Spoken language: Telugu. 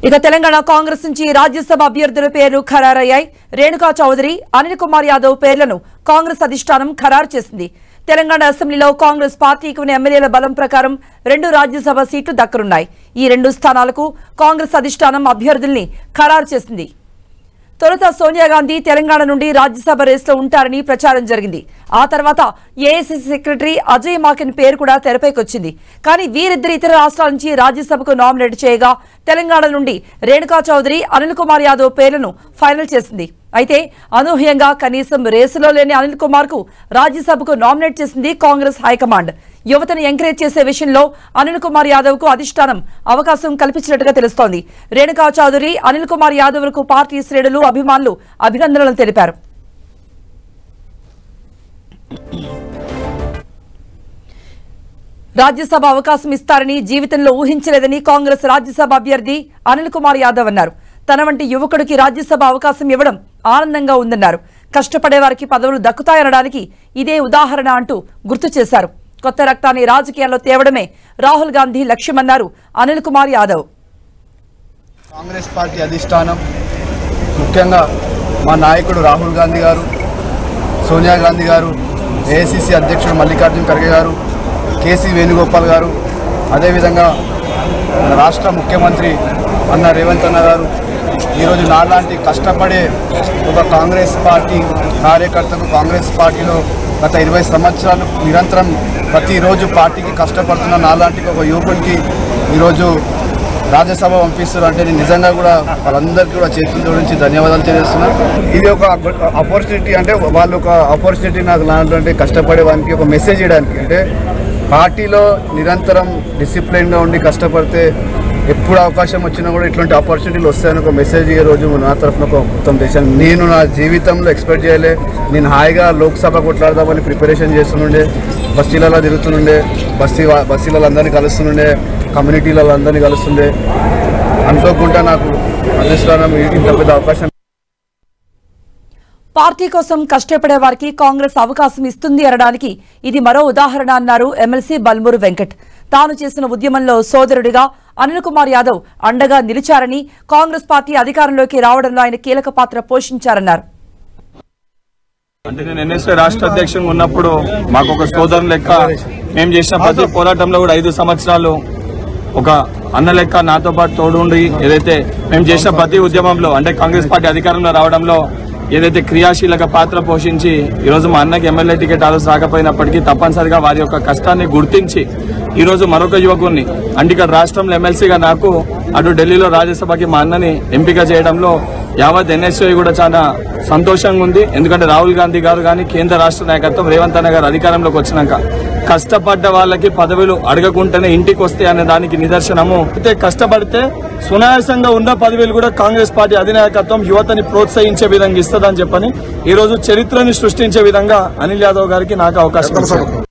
ఇక తెలంగాణ కాంగ్రెస్ నుంచి రాజ్యసభ అభ్యర్థుల పేర్లు ఖరారయ్యాయి. రేణుకా చౌదరి, అనిల్ కుమార్ యాదవ్ పేర్లను కాంగ్రెస్ అధిష్టానం ఖరారు చేసింది. తెలంగాణ అసెంబ్లీలో కాంగ్రెస్ పార్టీకి ఉన్న ఎమ్మెల్యేల బలం ప్రకారం 2 రాజ్యసభ సీట్లు దక్కనున్నాయి. ఈ 2 స్థానాలకు కాంగ్రెస్ అధిష్టానం అభ్యర్థుల్ని ఖరారు చేసింది. తొలుత సోనియా గాంధీ తెలంగాణ నుండి రాజ్యసభ రేసులో ఉంటారని ప్రచారం జరిగింది. ఆ తర్వాత ఏఐసీసీ సెక్రటరీ అజయ్ మాకెన్ పేరు కూడా తెరపైకొచ్చింది. కానీ వీరిద్దరు ఇతర రాష్ట్రాల నుంచి రాజ్యసభకు నామినేట్ చేయగా తెలంగాణ నుండి రేణుకా చౌదరి, అనిల్ కుమార్ యాదవ్ పేర్లను ఫైనల్ చేసింది. అయితే అనూహ్యంగా కనీసం రేసులో లేని అనిల్ కుమార్ కు రాజ్యసభకు నామినేట్ చేసింది కాంగ్రెస్ హైకమాండ్. యువతను ఎంకరేజ్ చేసే విషయంలో అనిల్ కుమార్ యాదవ్ కు అధిష్టానం అవకాశం కల్పించినట్టుగా తెలుస్తోంది. రేణుకా చౌదరి, అనిల్ కుమార్ యాదవ్ కు పార్టీ శ్రేణులు, అభిమానులు అభినందనలు తెలిపారు. రాజ్యసభ అవకాశం ఇస్తారని జీవితంలో ఊహించలేదని కాంగ్రెస్ రాజ్యసభ అభ్యర్థి అనిల్ కుమార్ యాదవ్ అన్నారు. తన వంటి యువకుడికి రాజ్యసభ అవకాశం ఇవ్వడం ఆనందంగా ఉందన్నారు. కష్టపడే వారికి పదవులు దక్కుతాయనడానికి ఇదే ఉదాహరణ అంటూ గుర్తు చేశారు. కొత్త రక్తాన్ని రాజకీయాల్లో తేవడమే రాహుల్ గాంధీ లక్ష్యమన్నారు అనిల్ కుమార్ యాదవ్. కాంగ్రెస్ పార్టీ అధిష్టానం, ముఖ్యంగా మా నాయకుడు రాహుల్ గాంధీ గారు, సోనియా గాంధీ గారు, ఏఐసీసీ అధ్యక్షుడు మల్లికార్జున ఖర్గే గారు, కేసీ వేణుగోపాల్ గారు, అదేవిధంగా రాష్ట్ర ముఖ్యమంత్రి అన్న రేవంత్ అన్న గారు, ఈరోజు నాలాంటి కష్టపడే ఒక కాంగ్రెస్ పార్టీ కార్యకర్తకు, కాంగ్రెస్ పార్టీలో గత 20 సంవత్సరాలు నిరంతరం ప్రతిరోజు పార్టీకి కష్టపడుతున్న నాలాంటి ఒక యువకుడికి ఈరోజు రాజ్యసభ పంపిస్తారు అంటే నేను నిజంగా కూడా వాళ్ళందరికీ కూడా చేతుల జోడించి ధన్యవాదాలు తెలియజేస్తున్నాను. ఇది ఒక ఆపర్చునిటీ, అంటే వాళ్ళు ఒక ఆపర్చునిటీ నాకు లాంటి కష్టపడే వానికి ఒక మెసేజ్ ఇవ్వడానికి. అంటే పార్టీలో నిరంతరం డిసిప్లైన్గా ఉండి కష్టపడితే ఎప్పుడు అవకాశం వచ్చినా కూడా ఇట్లాంటి ఆపర్చునిటీలు వస్తాయని ఒక మెసేజ్ ఈ రోజు నా తరఫున ఒక మొత్తం దేశాన్ని నేను నా జీవితంలో ఎక్స్పెక్ట్ చేయలే. నేను హాయిగా లోక్సభ కొట్లాడదామని ప్రిపరేషన్ చేస్తుండే, బస్తీలలో తిరుగుతుండే, బస్తీలలో అందరినీ కలుస్తుండే, కమ్యూనిటీలలో అందరినీ కలుస్తుండే. అనుకోకుండా నాకు అధిష్టానం ఇంత పెద్ద అవకాశం. పార్టీ కోసం కష్టపడే వారికి కాంగ్రెస్ అవకాశం ఇస్తుంది అనడానికి ఇది మరో ఉదాహరణ అన్నారు ఎమ్మెల్సీ బల్మూరు వెంకట్. తాను చేసిన ఉద్యమంలో సోదరుడిగా అనిల్ కుమార్ యాదవ్ అండగా నిలిచారని, కాంగ్రెస్ పార్టీ అధికారంలోకి రావడంలో ఆయన కీలక పాత్ర పోషించారన్నారు. అంటే నేను ఎన్ఎస్ఏ రాష్ట్ర అధ్యక్షుడు ఉన్నప్పుడు మాకు ఒక సోదరు లెక్క, మేము చేసిన ప్రతి పోరాటంలో కూడా 5 సంవత్సరాలు ఒక అన్న లెక్క నాతో పాటు తోడుండి ఏదైతే మేము చేసిన ప్రతి ఉద్యమంలో, అంటే కాంగ్రెస్ పార్టీ అధికారంలో రావడంలో ఏదైతే క్రియాశీలక పాత్ర పోషించి ఈరోజు మా అన్నకి ఎమ్మెల్యే టికెట్ ఆ రోజు రాకపోయినప్పటికీ తప్పనిసరిగా వారి యొక్క కష్టాన్ని గుర్తించి ఈరోజు మరొక యువకుడిని, అంటే ఇక్కడ రాష్ట్రంలో ఎమ్మెల్సీగా నాకు, అటు ఢిల్లీలో రాజ్యసభకి మా అన్నని ఎంపిక చేయడంలో యావత్ ఎన్ఎస్ఏ కూడా చాలా సంతోషంగా ఉంది. ఎందుకంటే రాహుల్ గాంధీ గారు కానీ, కేంద్ర రాష్ట్ర నాయకత్వం రేవంత్ అన్న గారు అధికారంలోకి వచ్చినాక కష్టపడ్డ వాళ్ళకి పదవులు అడగకుండానే ఇంటికి వస్తాయి అనే దానికి నిదర్శనము. అయితే కష్టపడితే సునాయాసంగా ఉన్న పదవులు కూడా కాంగ్రెస్ పార్టీ అధినాయకత్వం యువతని ప్రోత్సహించే విధంగా ఇస్తుందని చెప్పని ఈరోజు చరిత్రని సృష్టించే విధంగా అనిల్ యాదవ్ గారికి నాకు అవకాశం ఇచ్చారు.